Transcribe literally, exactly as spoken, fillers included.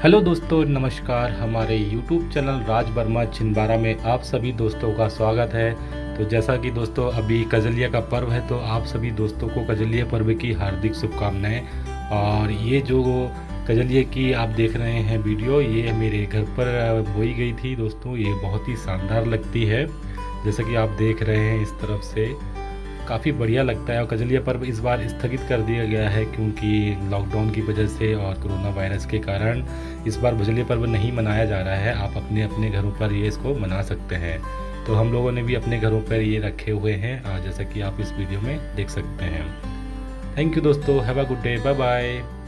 Hello दोस्तों, नमस्कार। हमारे यूट्यूब चैनल राज वर्मा छिंदवाड़ा में आप सभी दोस्तों का स्वागत है। तो जैसा कि दोस्तों अभी कजलिया का पर्व है, तो आप सभी दोस्तों को कजलिया पर्व की हार्दिक शुभकामनाएं। और ये जो कजलिया की आप देख रहे हैं वीडियो, ये मेरे घर पर बोई गई थी दोस्तों। ये बहुत ही शानदार लगती है, जैसा कि आप देख रहे हैं इस तरफ से काफ़ी बढ़िया लगता है। और कजलिया पर्व इस बार स्थगित कर दिया गया है क्योंकि लॉकडाउन की वजह से और कोरोना वायरस के कारण इस बार कजलिया पर्व नहीं मनाया जा रहा है। आप अपने अपने घरों पर ये इसको मना सकते हैं। तो हम लोगों ने भी अपने घरों पर ये रखे हुए हैं, जैसा कि आप इस वीडियो में देख सकते हैं। थैंक यू दोस्तों, have a good day, bye bye.